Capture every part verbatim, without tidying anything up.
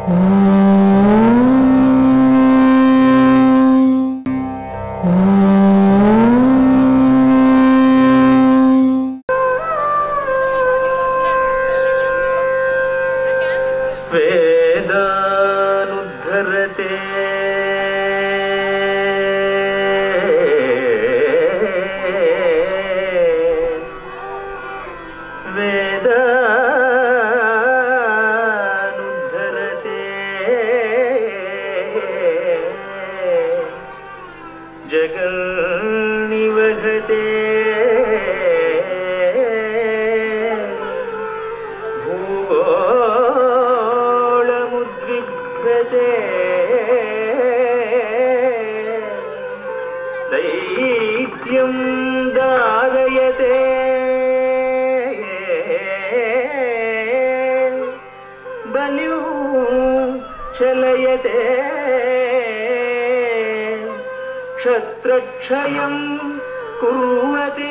क्षत्रक्षयं कुर्वते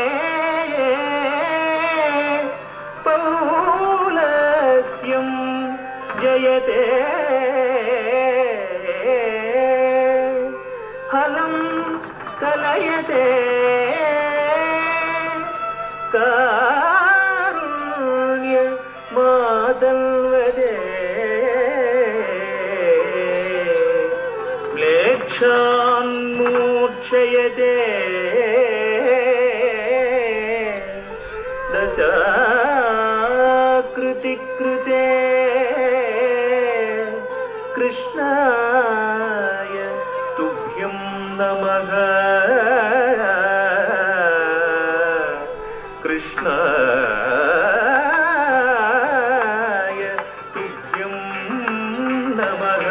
पौलस्त्यं जयते हलं कलयते कारुण्य मादल्वदे म्लेच्छान्मूर्छयते दशाकृतिकृते कृष्णाय तुभ्यं नमः कृष्णाय तुभ्यं नमः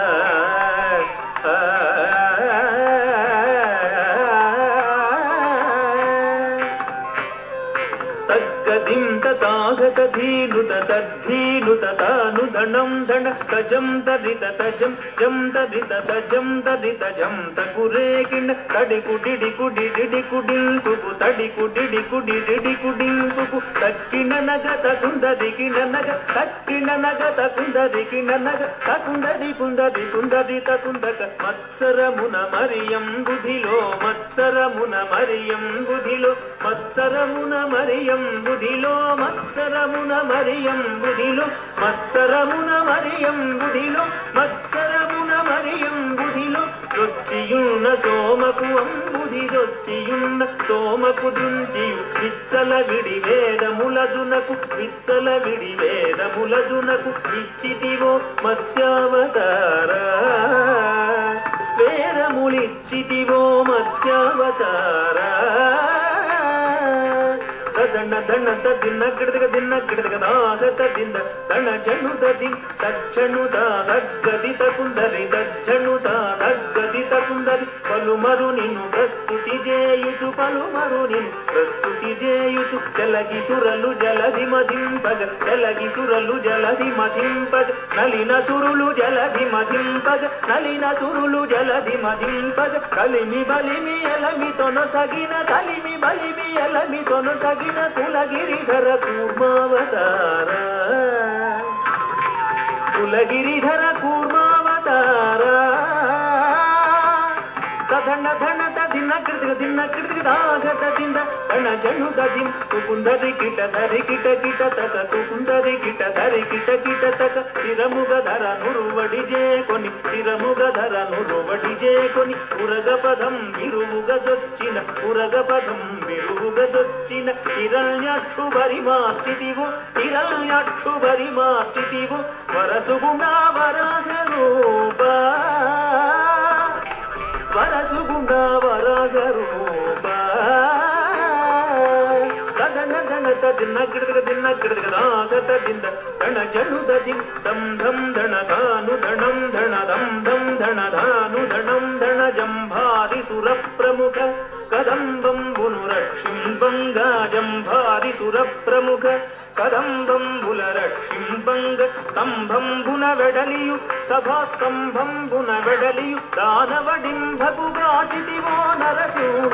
तद्गतिं तथागतधीनुत तद्धीनुत तानुधनं धन तजं तदित तजं जं तदित तजं तदित जं तकुरे किण्ड तडि कुडिडि कुडिडिडि कुडिं तुकु तडि कुडिडि कुडिडिडि कुडिं तुकु तक्किण नग तकुंददि किण नग तक्किण नग तकुंददि किण नग तकुंददि कुंददि कुंददि तकुंदक मत्सरमुन मरियं बुधिलो मत्सरमुन मरियं बुधिलो मत्सरमुन मरियं बुधिलो मत्सरमुन मरियं बुधिलो मत्सरमुन मरियं बुधिलो मत्सरमुन मरियं बुधिलो దొచ్చియున్న సోమకు అంబుధి దొచ్చియున్న సోమకు దుంచియు విచ్చల విడి వేదములజునకు విచ్చల విడి వేదములజునకు ఇచ్చితివో మత్స్యావతార వేదములిచ్చితివో మత్స్యావతార దండ దండ దిన్న గిడదగ దిన్న గిడదగ నాగత దింద దణ జనుద దిన్ దక్షణుద దగ్గది తకుందరి దక్షణుద దగ్గది తకుందరి పలుమరు నిన్ను ప్రస్తుతి చేయుచు పలుమరు నిన్ను ప్రస్తుతి చేయుచు జలగి సురలు జలది మదింపగ జలగి సురలు జలది మదింపగ నలిన సురులు జలది మదింపగ నలిన సురులు జలది మదింపగ కలిమి బలిమి ఎలమి తొనసగిన కలిమి బలిమి ఎలమి తొనసగిన కులగిరిధర కూర్మావతార కులగిరిధర కూర్మావతార తదండ దండ తదిన్న కిడదిగ దిన్న కిడదిగ దాగత దింద దణ జనుద దిం కుకుందరి కిట ధరి కిట కిట తక కుకుందరి కిట ధరి కిట కిట తక తిరముగ ధర నురువడి జేకొని తిరముగ ధర నురువడి జేకొని ఉరగ పదం విరువుగ జొచ్చిన ఉరగ పదం విరువుగ జొచ్చిన హిరణ్యాక్షు బరి మార్చితివు హిరణ్యాక్షు బరి మార్చితివు వరసుగుణ వరాహ రూప వరసుగుణ వరాహ రూప తదన దణ తదిన్న గిడదగ దిన్న గిడదగ దాగత దింద దణ జనుద దిం దం ధం దణ ధాను దణం దణ దం ధం దణ ధాను దణం దణ జంభాది సుర ప్రముఖ కదంబంబును రక్షింబంగా జంభాది సుర ప్రముఖ కదంబంబుల రక్షింబంగ స్తంభంబున వెడలియు సభాస్తంభంబున వెడలియు దానవడింభగుగాచితివో నరసింహ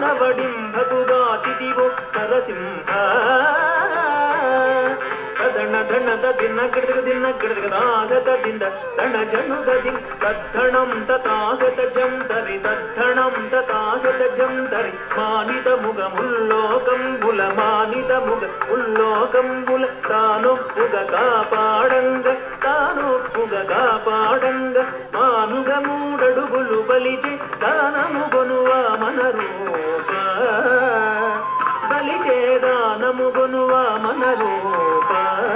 దానవడింభగుగాచితివో నరసింహ తదణ ధణ ధణ దిన్న గిడదగ దిన్న గిడదగ దాగత దింద ధణ జను దది తద్ధణం తతాగత జం తరి తద్ధణం తతాగత జం తరి మానిత ముగ ముల్లోకం బుల మానిత ముగ ముల్లోకం బుల తానొప్పుగ కాపాడంగ తానొప్పుగ కాపాడంగ మానుగ మూడడుగులు బలిచి దానము గొనువా మన రూప బలిచే దానము గొనువా మన రూప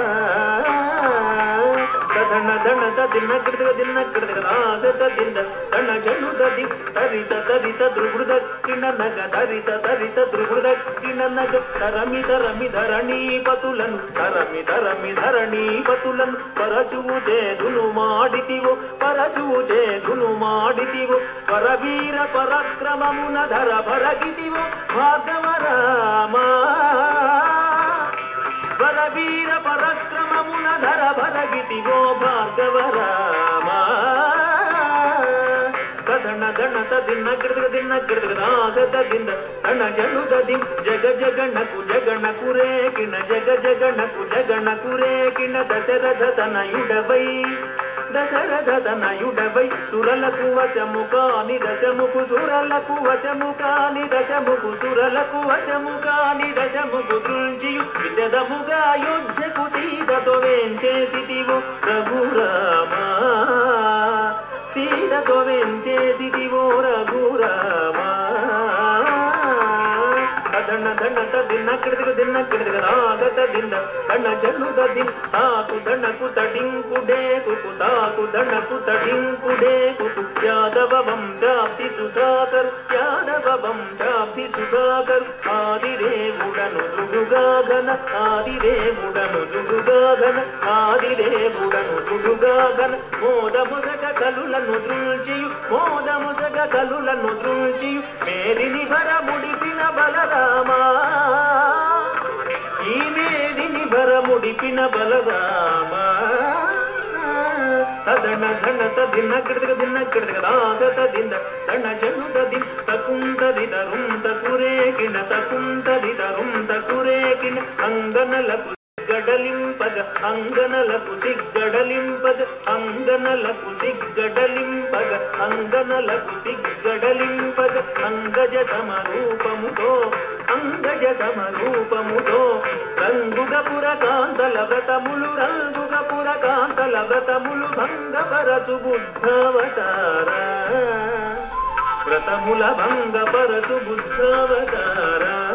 ధణ ధణ దిన్న గిడదగ దిన్న గిడదగ దాగత దింద ధణ జను దది తరిత తరిత దృగుడు దక్కిన నగ తరిత తరిత దృగుడు దక్కిన నగ తరమి తరమి ధరణీ పతులను తరమి తరమి ధరణీ పతులను పరశువు చేదును మాడితివో పరశువు చేదును మాడితివో పరవీర పరక్రమమున ధర భరగితివో భాగవ రామా వరవీర పరక్రమమున ధర భరగితివో భార్గవ రామా ధణ ధణ దిన్న గిడదగ దిన్న గిడదగ దాగత దింద ధణ జను దది జగ జగణకు జగణకు రేకిణ జగ జగణకు జగణకు రేకిణ దశరథ తనయుడవై దశరథ తనయుడవై సురలకు వశము కాని దశముకు సురలకు వశము కాని దశముకు సురలకు వశము కాని దశముకు దృంచియు విశదముగా యోధ్యకు సీతతో వేంచేసితివో రఘురామా సీతతో వేంచేసితివో రఘురామా ధణ ధణ దిన్న గిడదగ దిన్న గిడదగ దాగత దింద ధణ జను దది తాకు ధణకు తడింకుడే కుకు తాకు ధణకు తడింకుడే కుకు యాదవ వంశాబ్ది సుధాకర్ యాదవ వంశాబ్ది సుధాకర్ ఆదిదేవుడను జుడుగాగన ఆదిదేవుడను జుడుగాగన ఆదిదేవుడను జుడుగాగన మోదముసగ కలులను దృంచియు మోదముసగ కలులను దృంచియు మేరిని భర ముడిపిన బలరామా ఈ మేరిని భర ముడిపిన బలరామా తదణ ధణ దిన్న గిడదగ దిన్న గిడదగ దాగత దింద ధణ జను దది తకుంతది తరుం తకురేకిణ తకుంతది తరుం తకురేకిణ అంగనలకు గడలింపగ అంగనలకు సిగ్గడలింపగ అంగనలకు సిగ్గడలింపగ అంగనలకు సిగ్గడలింపగ అంగజ సమరూపముతో అంగజ సమరూపముతో రంగుగపుర కాంతల వ్రతములు రంగుగపుర కాంతల వ్రతములు భంగపరచు బుద్ధావతార వ్రతముల భంగపరచు బుద్ధావతార